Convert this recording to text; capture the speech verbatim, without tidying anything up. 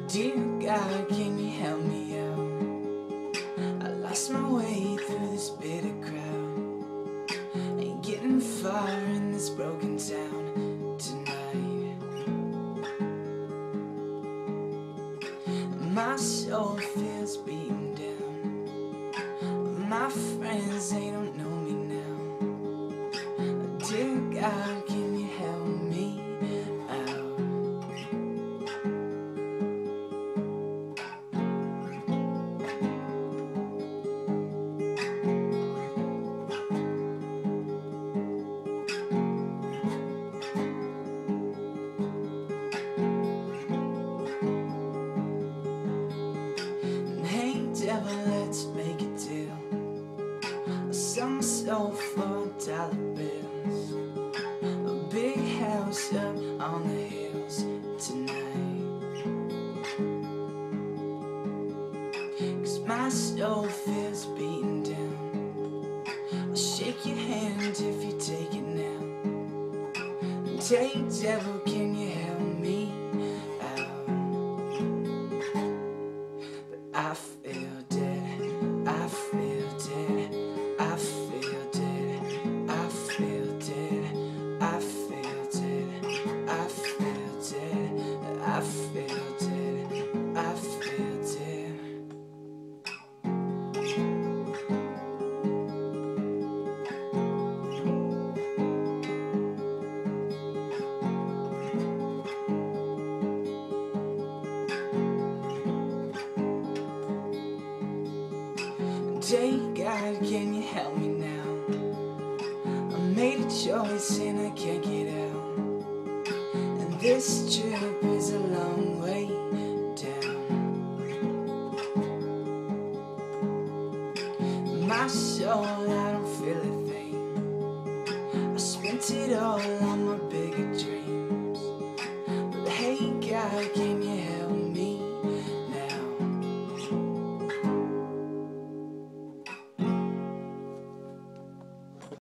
Dear God, can you help me out? I lost my way through this bitter crowd. Ain't getting far in this broken town tonight. My soul feels beaten down. My friends, they don't know me now. Dear God, can you help me out? Devil, let's make a deal. Some soul for dollar bills. A big house up on the hills tonight. Cause my soul feels beaten down. I'll shake your hand if you take it now. Hey devil, can you help me out? But I feel dead, I feel dead, I feel dead, I feel dead, I feel dead, I feel dead, I feel dead, I feel dead. Hey God, can you help me now? I made a choice and I can't get out. And this trip is a long way down. My soul, I don't feel it